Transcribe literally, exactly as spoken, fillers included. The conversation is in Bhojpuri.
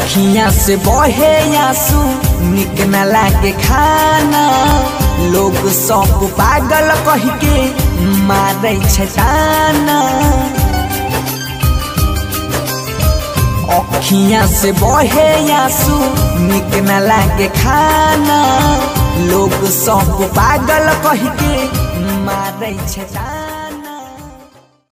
अखियाँ से बहे आंसू निक न लागे खाना, लोग सब पागल कह के मारे छाना। अखियाँ से बहे आंसू निक न लागे खाना, लोग सब पागल कह के मारे छाना।